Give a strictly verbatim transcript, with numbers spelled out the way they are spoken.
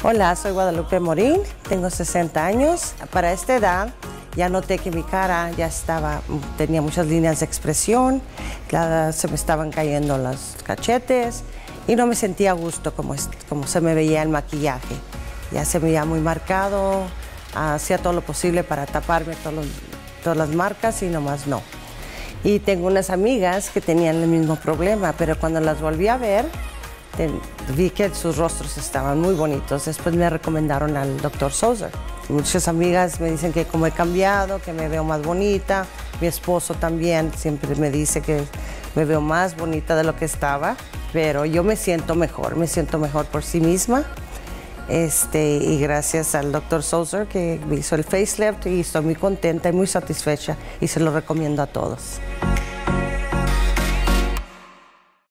Hola, soy Guadalupe Morín, tengo sesenta años. Para esta edad ya noté que mi cara ya estaba, tenía muchas líneas de expresión, ya se me estaban cayendo los cachetes y no me sentía a gusto como, como se me veía el maquillaje. Ya se me veía muy marcado, hacía todo lo posible para taparme todos los, todas las marcas y nomás no. Y tengo unas amigas que tenían el mismo problema, pero cuando las volví a ver, vi que sus rostros estaban muy bonitos. Después me recomendaron al doctor Souser. Muchas amigas me dicen que como he cambiado, que me veo más bonita. Mi esposo también siempre me dice que me veo más bonita de lo que estaba, pero yo me siento mejor, me siento mejor por sí misma. Este, y gracias al doctor Souser que me hizo el facelift y estoy muy contenta y muy satisfecha y se lo recomiendo a todos.